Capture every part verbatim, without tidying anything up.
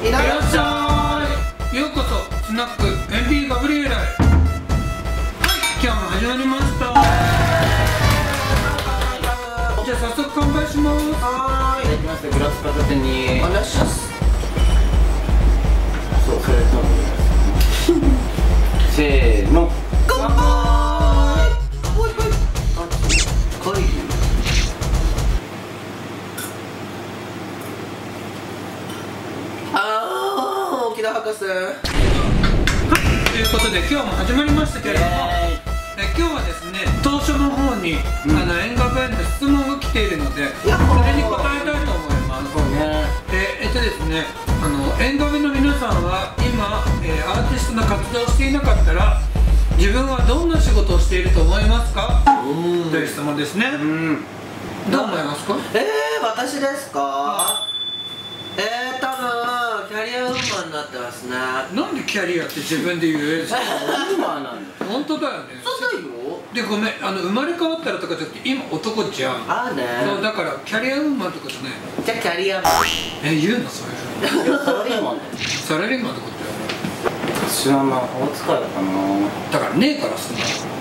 いらっしゃい。ようこそスナックエンビーガブリエラへ。はい、今日も始まりました。じゃあ早速乾杯します。 はーい。 いきます。グラス片手に。 お願いします。 そう、それと。せーの。 乾杯。おいおい。 濃い。 ああ、沖田博士。 はい、ということで今日も始まりましたけれども、え今日はですね、当初の方に、うん、あの縁側への質問が来ているので、それに答えたいと思います。 そうね。 で、えっとですね、あの縁側の皆さんは今、えー、アーティストの活動をしていなかったら自分はどんな仕事をしていると思いますか？という質問ですね。うん、どう思いますか？ えー、私ですか？えー、多分キャリアウーマンになってますね。 なんでキャリアって自分で言う？ ウーマンなんだ。 本当だよね。 そうだよ。 で、ごめん、あの生まれ変わったらとかじゃなくて今男じゃん。 あーね。 そうだからキャリアウーマンとかじゃない。 じゃあキャリアマン。 え、言うのそういうふうに。 サラリーマン。 サラリーマンってことだよね。 私は魔法使いかな。 だからねえからそん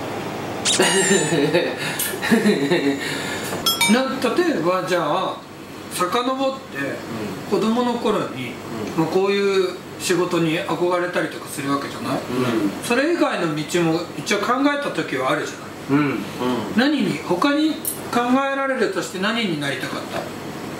な。な、例えばじゃあ遡って子供の頃に、うん、もうこういう仕事に憧れたりとかするわけじゃない、うん、それ以外の道も一応考えた時はあるじゃない、うんうん、何に他に考えられるとして何になりたかった？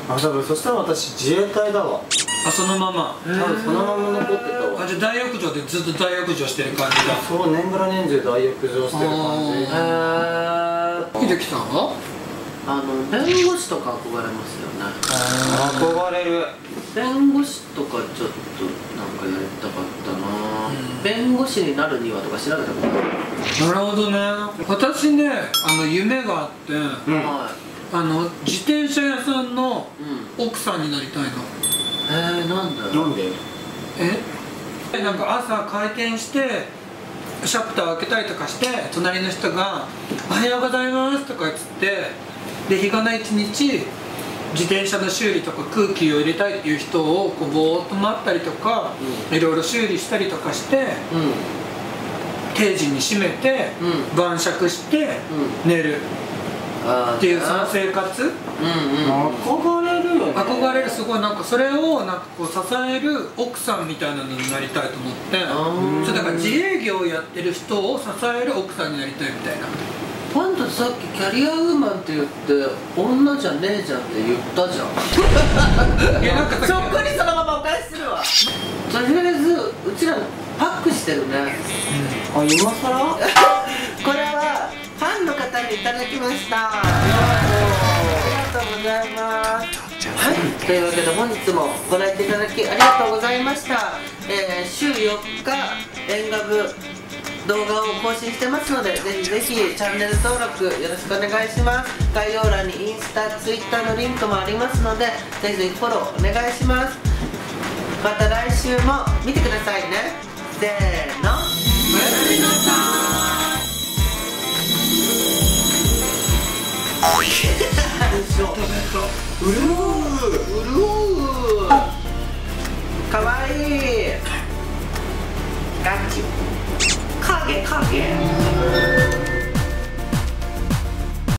あ、多分そしたら私自衛隊だわ。 あ、そのまま多分そのまま残ってたわ。 あ、じゃあ大浴場でずっと大浴場してる感じだ。 そう、年がら年中大浴場してる感じ。へえ。秀樹さんは？ あの弁護士とか憧れますよね。 憧れる。 弁護士とかちょっとなんかやりたかったな、うん、弁護士になるにはとか調べたことある。 なるほどね。私ね、あの夢があって、うん、あの自転車屋さんの奥さんになりたいの。 えー、なんだよ。 なんで？ えなんか朝開店してシャッター開けたりとかして隣の人が「おはようございます」とか言ってで日がない一日自転車の修理とか空気を入れたいっていう人をこうぼーっと待ったりとか、うん、いろいろ修理したりとかして、うん、定時に閉めて、うん、晩酌して、うん、寝るっていうその生活。 憧れるよね。 憧れる。すごいなんかそれをなんかこう支える奥さんみたいなのになりたいと思って、そうだから自営業をやってる人を支える奥さんになりたいみたいな。 パンダさっきキャリアウーマンって言って女じゃねえじゃんって言ったじゃん。いやなんかそっくりそのままお返しするわ。とりあえずうちらパックしてるね。 あ、今更？ これはファンの方にいただきました。ありがとうございます。はい、というわけで本日もご来店いただきありがとうございました。えー、週よっか縁側部動画を更新してますので、ぜひぜひチャンネル登録よろしくお願いします。概要欄にインスタ、ツイッターのリンクもありますので、ぜひぜひフォローお願いします。また来週も見てくださいね。せーの、おやすみなさーい。うるううるうかわいいガチ影影